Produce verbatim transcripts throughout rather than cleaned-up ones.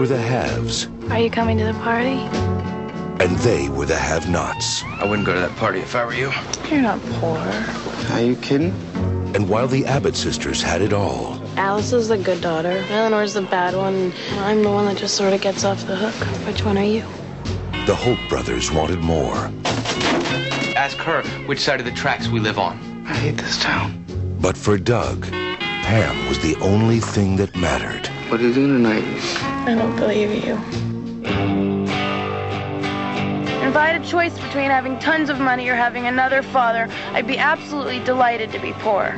were the haves, Are you coming to the party? and they were the have-nots. I wouldn't go to that party if I were you. You're not poor. Are you kidding? And while the Abbott sisters had it all, Alice is the good daughter. Eleanor's the bad one. I'm the one that just sort of gets off the hook. Which one are you? the Hope brothers wanted more. Ask her which side of the tracks we live on. I hate this town. But for Doug, Pam was the only thing that mattered. What do you do tonight? I don't believe you. If I had a choice between having tons of money or having another father, I'd be absolutely delighted to be poor.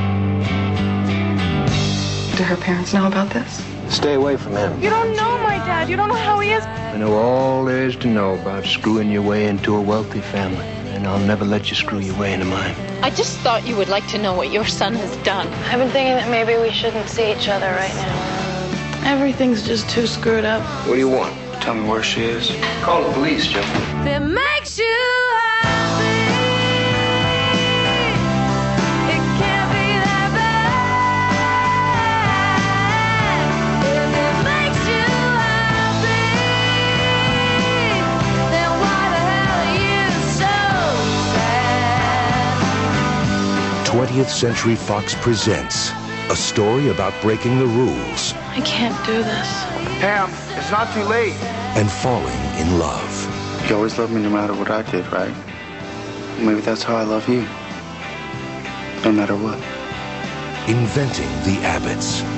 Do her parents know about this? Stay away from him. You don't know my dad. You don't know how he is. I know all there is to know about screwing your way into a wealthy family. And I'll never let you screw your way into mine. I just thought you would like to know what your son has done. I've been thinking that maybe we shouldn't see each other right now. Everything's just too screwed up. What do you want? Tell me where she is. Call the police, Joe. It makes you happy. It can't be that bad. If it makes you happy, then why the hell are you so sad? twentieth Century Fox presents a story about breaking the rules I can't do this. Pam, it's not too late. and falling in love. You always loved me no matter what I did, right? Maybe that's how I love you. No matter what. Inventing the Abbotts.